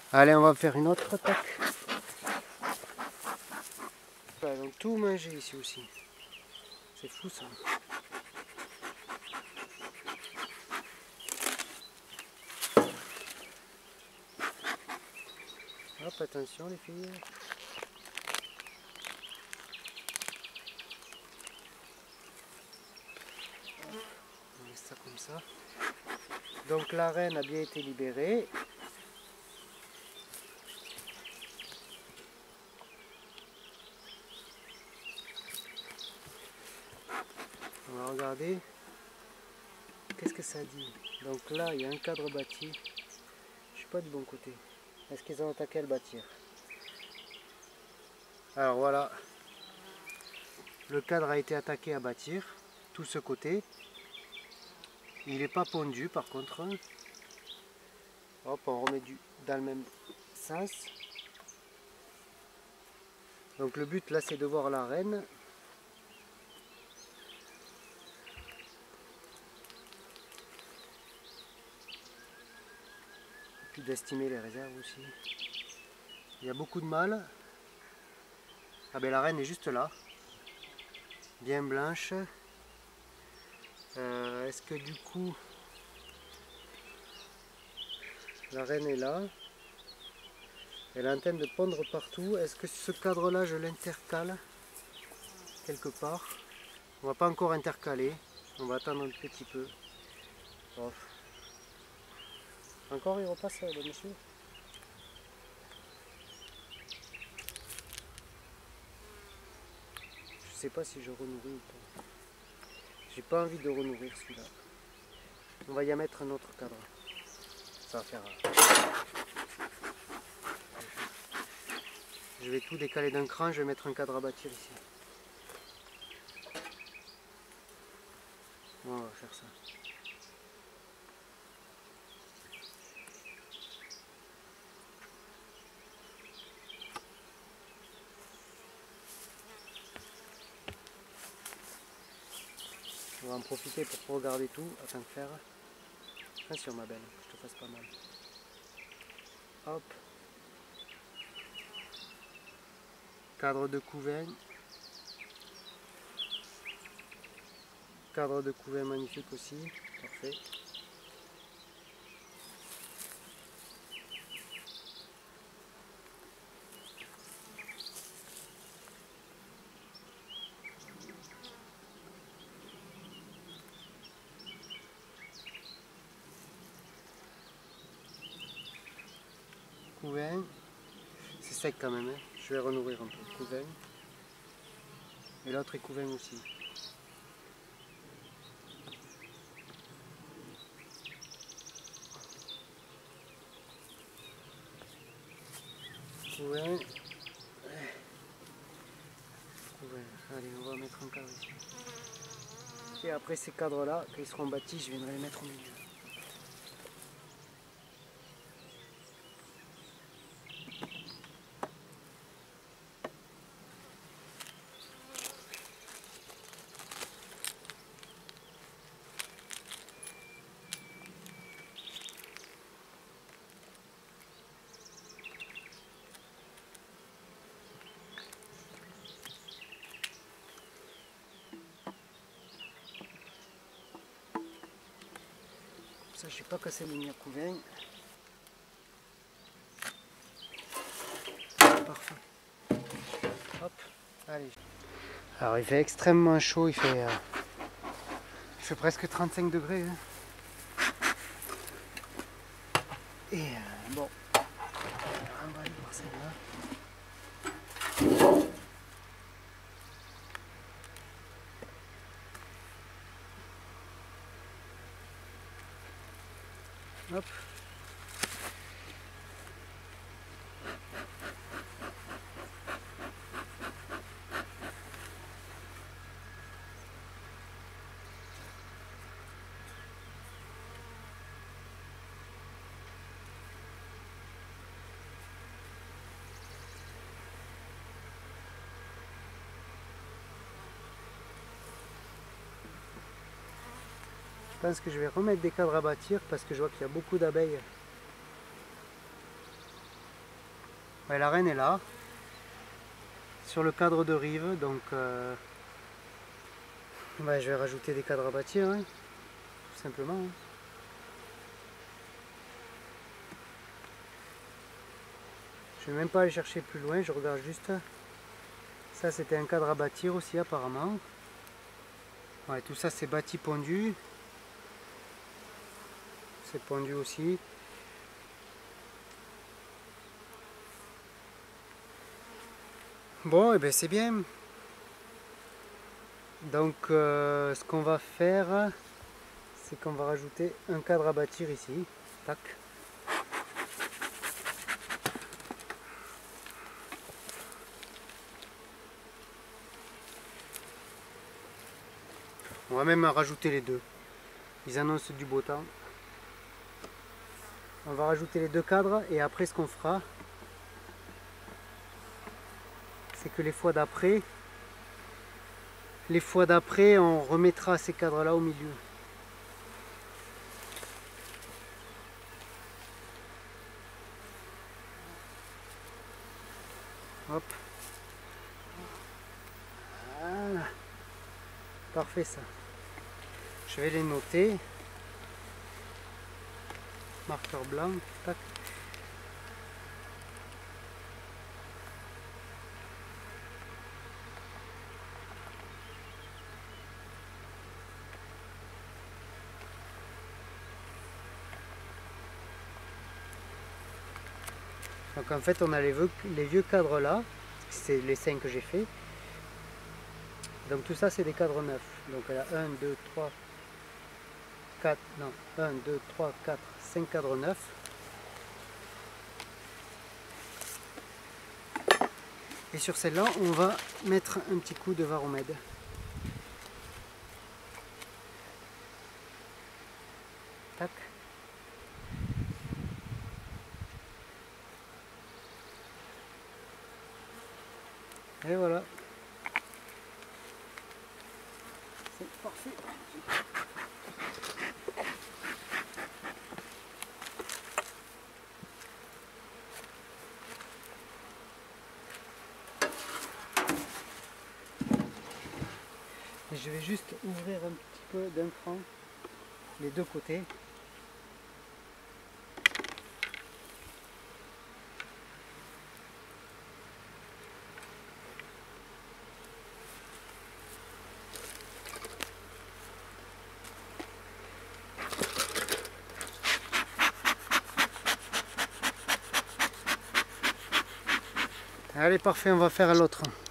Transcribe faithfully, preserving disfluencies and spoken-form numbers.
Allez, on va faire une autre attaque. Ils ont tout mangé ici aussi. C'est fou ça. Hop, attention les filles. On laisse ça comme ça. Donc la reine a bien été libérée. On va regarder. Qu'est-ce que ça dit? Donc là, il y a un cadre bâti. Je suis pas du bon côté. Est-ce qu'ils ont attaqué à le bâtir? Alors voilà. Le cadre a été attaqué à bâtir. Tout ce côté. Il n'est pas pondu par contre. Hop, on remet du dans le même sens. Donc le but là, c'est de voir la reine. Puis d'estimer les réserves aussi. Il y a beaucoup de mâles. Ah ben la reine est juste là. Bien blanche. Euh, Est-ce que du coup la reine est là? Elle est en train de pondre partout. Est-ce que ce cadre là je l'intercale quelque part? On va pas encore intercaler. On va attendre un petit peu. Oh. Encore il repasse le monsieur? Je sais pas si je renourris ou pas. J'ai pas envie de renourrir celui-là. On va y mettre un autre cadre. Ça va faire... Je vais tout décaler d'un cran, je vais mettre un cadre à bâtir ici. On va faire ça. On va en profiter pour regarder tout, afin de faire. Attention ma belle, que je te fasse pas mal. Hop. Cadre de couvain. Cadre de couvain magnifique aussi. Parfait. Couvain. C'est sec quand même, hein. Je vais renourrir un peu. Couvain. Et l'autre est couvain aussi. Couvain. Couvain. Allez, on va mettre un cadre ici. Et après ces cadres là, quand ils seront bâtis, je viendrai les mettre au milieu. Ça, je n'ai pas cassé le mien couvain. Parfait. Hop, allez. Alors il fait extrêmement chaud, il fait, euh, il fait presque trente-cinq degrés. Hein. Et euh, bon, on va aller voir celle-là. Hop. Je pense que je vais remettre des cadres à bâtir parce que je vois qu'il y a beaucoup d'abeilles. Ouais, l'arène est là, sur le cadre de rive, donc euh, ouais, je vais rajouter des cadres à bâtir, hein, tout simplement. Hein. Je ne vais même pas aller chercher plus loin, je regarde juste. Ça c'était un cadre à bâtir aussi apparemment. Ouais, tout ça c'est bâti pondu. C'est pondu aussi. Bon, et ben c'est bien. Donc euh, ce qu'on va faire, c'est qu'on va rajouter un cadre à bâtir ici. Tac. On va même rajouter les deux. Ils annoncent du beau temps. On va rajouter les deux cadres et après ce qu'on fera, c'est que les fois d'après, les fois d'après, on remettra ces cadres là au milieu. Hop. Voilà. Parfait ça. Je vais les noter. Marqueur blanc. Tac. Donc en fait on a les vieux, les vieux cadres là, c'est les cinq que j'ai fait. Donc tout ça c'est des cadres neufs. Donc il y a un, deux, trois, quatre, non, un, deux, trois, quatre, cinq cadres neufs. Et sur celle-là on va mettre un petit coup de varomède. Tac. Et voilà. C'est parfait. Et je vais juste ouvrir un petit peu d'un cran les deux côtés. Allez, parfait, on va faire l'autre.